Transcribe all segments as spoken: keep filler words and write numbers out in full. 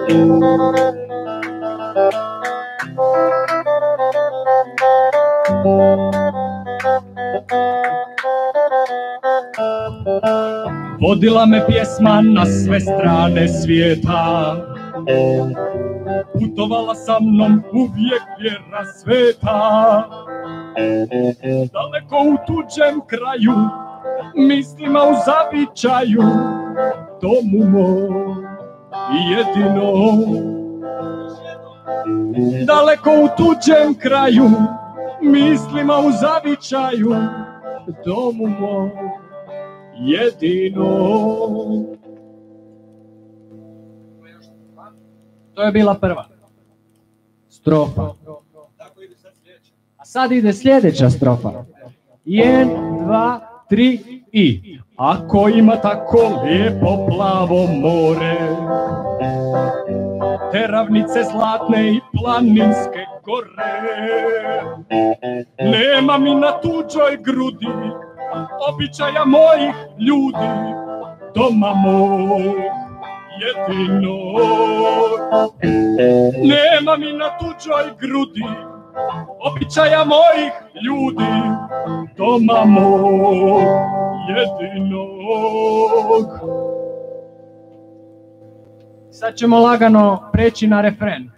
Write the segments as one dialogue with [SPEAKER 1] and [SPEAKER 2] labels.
[SPEAKER 1] Vodila me pjesma na sve strane svijeta, putovala sa mnom uvijek vjera sveta. Daleko u tuđem kraju, mislima u zavičaju, domu mom jedinom. Daleko u tuđem kraju, mislima u zavičaju, domu mom jedinom. To je bila prva strofa. A sad ide sljedeća strofa. Jedan, dva, tri i. Ako ima tako lijepo plavo more, te ravnice zlatne i planinske gore, nema mi na tuđoj grudi običaja mojih ljudi, doma mog jedinog. Nema mi na tuđoj grudi običaja mojih ljudi, doma mog jedinog. Sad ćemo lagano preći na refren.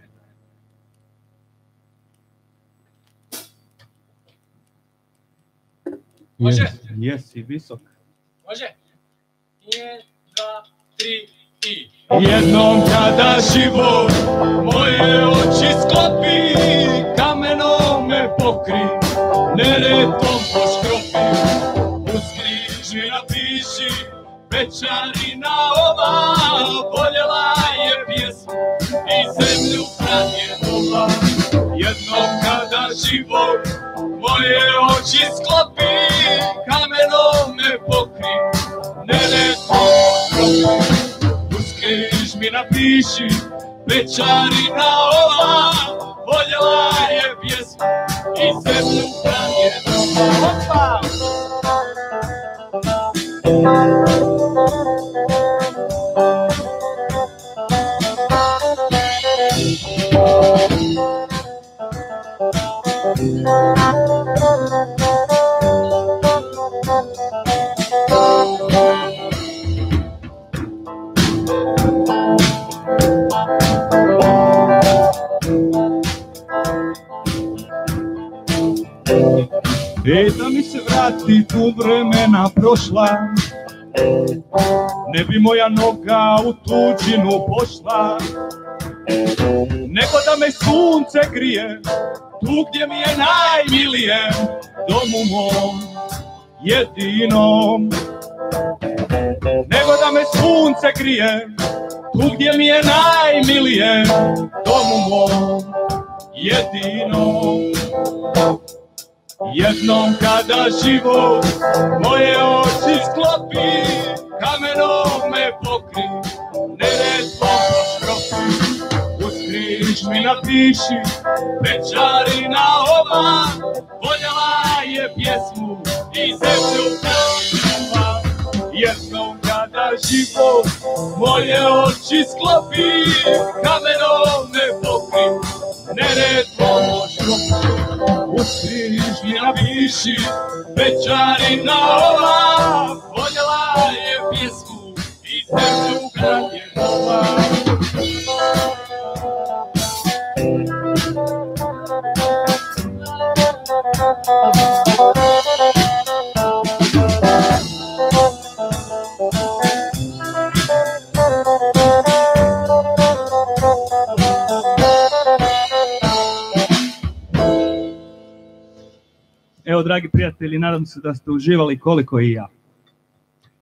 [SPEAKER 1] Može?
[SPEAKER 2] Jesi visok.
[SPEAKER 1] Može? Jedan, dva, tri i. Jednom kada život moje oči sklopi, kamenom me pokri, neretom poškropi. Uz križ mi napiši, večarina ova, voljela je pjesmu i zemlju pranjenula. Jednom kada život moje oči sklopi, kamenom me pokri, neretom poškropi. Uz križ mi napiši, večarina ova, voljela je pjesmu i zemlju pranjenula. Opa!
[SPEAKER 2] E da mi se vrati tu vremena prošla, ne bi moja noga u tuđinu pošla, nego da me sunce grije tu gdje mi je najmilije, domu mom jedinom. Nego da me sunce grije tu gdje mi je najmilije, domu mom jedinom. Jednom kada život moje oči sklopi, kamenom me pokri, neretvom poškropi. Uz križ mi napiši, večarina ova, voljela je pjesmu i zemlju pranjenula. Jednom kada život moje oči sklopi, kamenom me pokri, neretvom poškropi. Uz križ mi napiši, večarina ova, voljela je pjesmu i zemlju pranjenula. Evo, dragi prijatelji, nadam se da ste uživali koliko i ja.